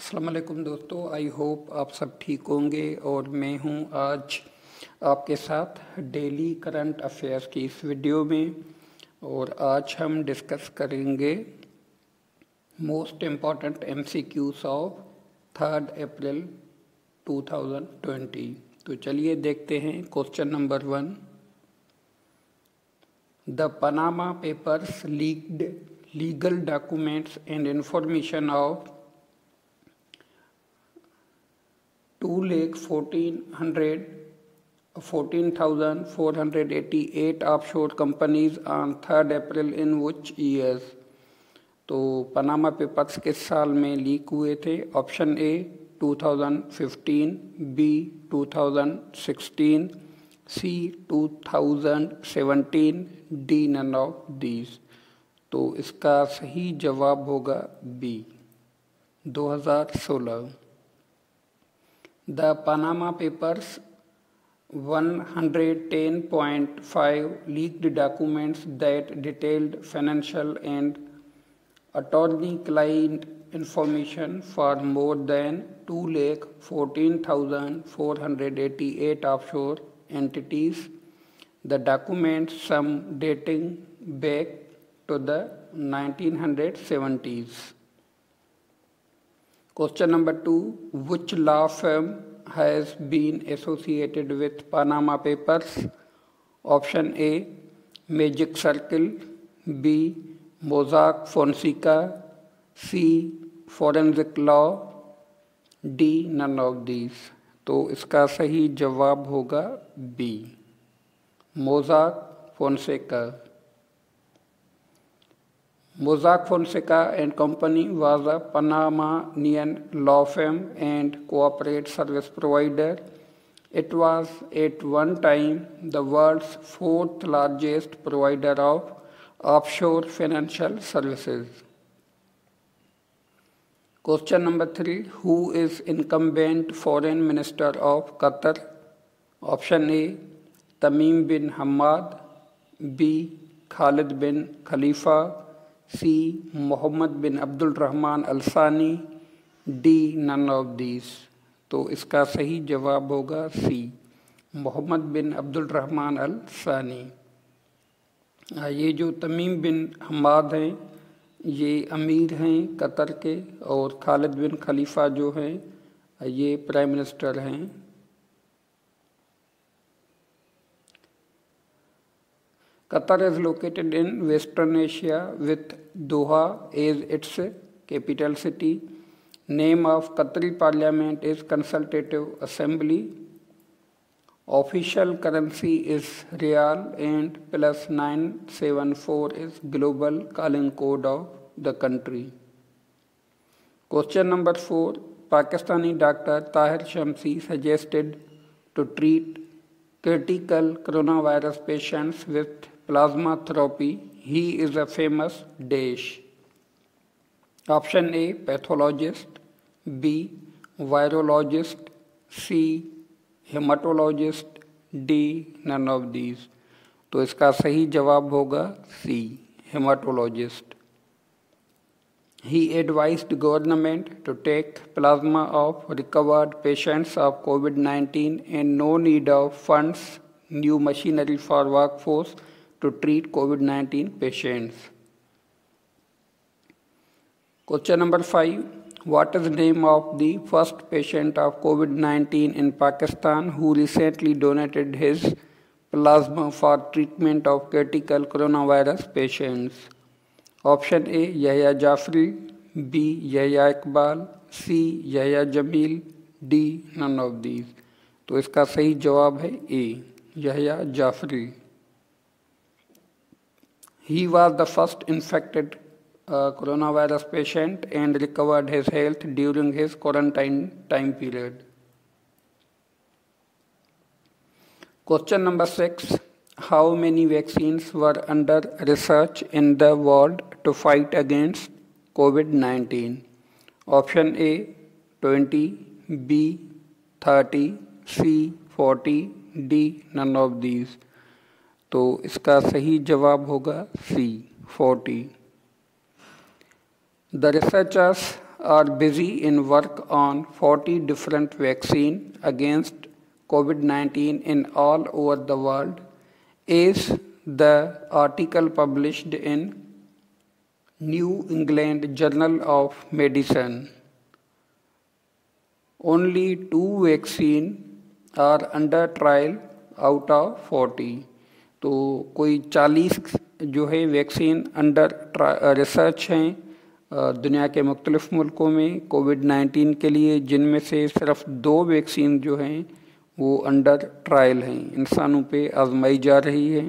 अस्सलाम वालेकुम दोस्तों, आई होप आप सब ठीक होंगे। और मैं हूं आज आपके साथ डेली करंट अफेयर्स की इस वीडियो में। और आज हम डिस्कस करेंगे most important MCQs of 3 April 2020। तो चलिए देखते हैं question number 1। The Panama Papers leaked legal documents and information of 2,14,488 offshore companies on 3 April in which years? तो पनामा पेपर्स किस साल में लीक हुए थे? Option A 2015, B 2016, C 2017, D none of these. तो इसका सही जवाब होगा B 2016। The Panama Papers 110.5 leaked documents that detailed financial and attorney-client information for more than 2,14,488 offshore entities. The documents, some dating back to the 1970s. Question number 2. Which law firm has been associated with Panama Papers? Option A, Magic Circle, B, Mossack Fonseca, C, Forensic Law, D, none of these। तो इसका सही जवाब होगा B, Mossack Fonseca। Mossack Fonseca and Company was a Panamanian law firm and corporate service provider. It was at one time the world's 4th largest provider of offshore financial services. Question number 3. Who is incumbent foreign minister of Qatar? Option A, Tamim bin Hamad, B, Khalid bin Khalifa, सी मोहम्मद बिन अब्दुल रहमान अल सानी, D none of these. तो इसका सही जवाब होगा सी मोहम्मद बिन अब्दुल रहमान अल सानी। ये जो तमीम बिन हमाद हैं ये अमीर हैं कतर के, और खालिद बिन खलीफा जो हैं ये प्राइम मिनिस्टर हैं। Qatar is located in Western Asia with Doha as its capital city. Name of Qatari Parliament is Consultative Assembly. Official currency is Rial and +974 is global calling code of the country. Question number 4. Pakistani doctor Tahir Shamsi suggested to treat critical coronavirus patients with plasma therapy. He is a famous dash. Option A, pathologist, B, virologist, C, hematologist, D, none of these। तो इसका सही जवाब होगा C, hematologist। He advised government to take plasma of recovered patients of COVID-19 and no need of funds, new machinery for workforce to treat COVID-19 patients. Question number 5. What is the name of the first patient of COVID-19 in Pakistan who recently donated his plasma for treatment of critical coronavirus patients? Option A, Yahya Jafri, B, Yahya Iqbal, C, Yahya Jamil, D, none of these। तो इसका सही जवाब है A, Yahya Jafri। He was the first infected coronavirus patient and recovered his health during his quarantine time period. Question number 6. How many vaccines were under research in the world to fight against COVID-19? Option A, 20, B, 30, C, 40, D, none of these। तो इसका सही जवाब होगा C, 40। The researchers are busy in work on 40 different vaccine against COVID-19 in all over the world, is the article published in New England Journal of Medicine. Only 2 vaccines are under trial out of 40. तो कोई 40 जो है vaccine under research हैं दुनिया के मुख्तलिफ मुल्कों में कोविड-19 के लिए, जिनमें से सिर्फ 2 वैक्सीन जो हैं वो अंडर ट्रायल हैं, इंसानों पे आजमाई जा रही है।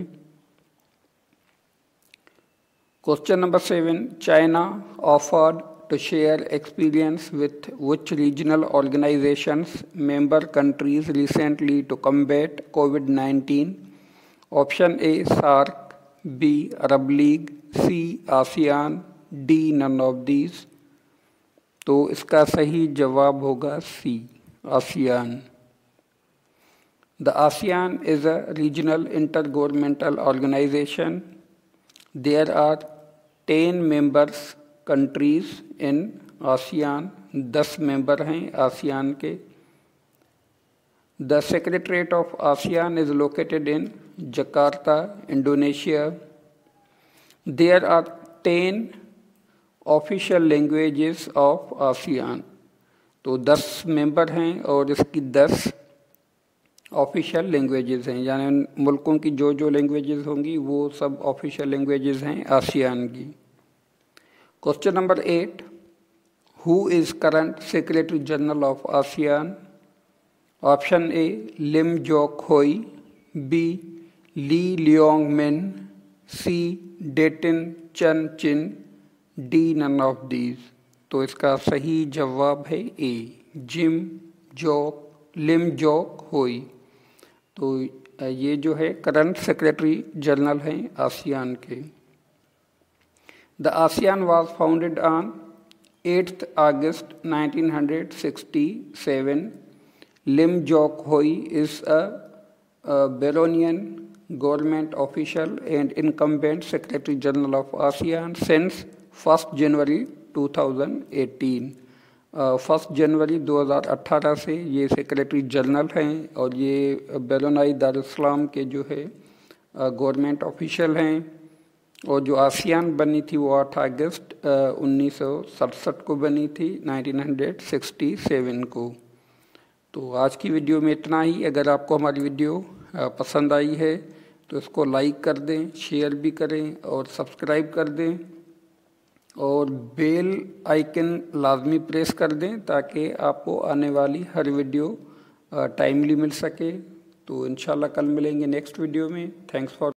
Question number 7, China offered to share experience with which regional organizations member countries recently to combat COVID-19? Option A SAARC, B Arab League, C ASEAN, D none of these। तो इसका सही जवाब होगा C ASEAN। The ASEAN is a regional intergovernmental organization. There are 10 members countries in ASEAN, 10 member हैं ASEAN के। The secretariat of ASEAN is located in Jakarta, Indonesia. There are 10 official languages of ASEAN. तो 10 member हैं और इसकी 10 official languages हैं, यानी मुल्कों की जो लैंग्वेजेस होंगी वो सब ऑफिशियल लैंग्वेजेस हैं आसियान की। Question number 8, who is current Secretary General of ASEAN? Option A Lim Jock Hoi, B Lee Leong Min, C Datin Chen Chin, D none of these। तो इसका सही जवाब है A लिम जॉक होई। तो ये जो है करंट सेक्रेटरी जनरल हैं आसियान के। The ASEAN was founded on 8th August 1967. Lim Jock Hoi is a Baronian government official and incumbent Secretary General of ASEAN since 1st January 2018। 1 जनवरी 2018 से ये सेक्रेटरी जनरल हैं और ये बैरोनाई दारुस्सलाम के जो है गवर्नमेंट ऑफिशियल हैं। और जो आसियान बनी थी वो 8 अगस्त 1967 को बनी थी, 1967 को। तो आज की वीडियो में इतना ही। अगर आपको हमारी वीडियो पसंद आई है तो इसको लाइक कर दें, शेयर भी करें और सब्सक्राइब कर दें और बेल आइकन लाजमी प्रेस कर दें ताकि आपको आने वाली हर वीडियो टाइमली मिल सके। तो इंशाल्लाह कल मिलेंगे नेक्स्ट वीडियो में। Thanks for